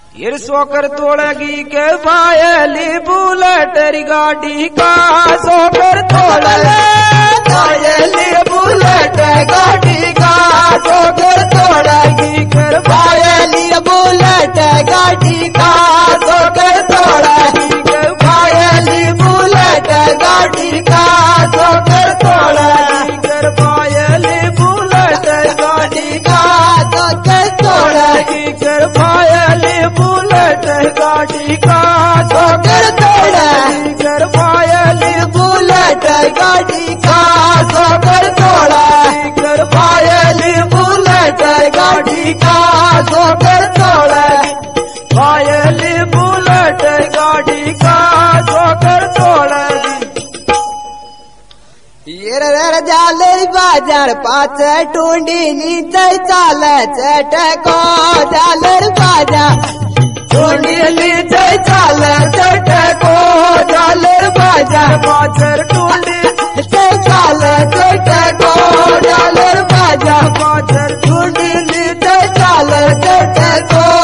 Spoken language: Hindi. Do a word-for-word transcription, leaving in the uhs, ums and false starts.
फिर सोकर तोड़गी के पायली बुलेट गाड़ी का सोकर तोड़ले पायली बुलेट गाड़ी का सोकर तोड़गी कर पायली बुलेट गाड़ी का सोकर तोड़गी कर पायली बुलेट गाड़ी का सोकर तोड़गी कर पायली बुलेट गाड़ी का सोकर तोड़गी कर पायली बुलेट गाड़ी का सोकर तोड़गी कर पायली बुलेट गाड़ी का सोकर तोड़गी कर पायली बुलेट गाड़ी का सोकर तोड़गी पायली बुलेट गाड़ी का सोकर तोड़गी। ये रे जाले बाजार पाच टूंडी नीचे चाल चटको जाले बाजार टूंडी नीचे चाल चटको जाले बाजार पाचर टूंडी चाल चटको जाले बाजार पाचर टूंडी नीचे चाल चटको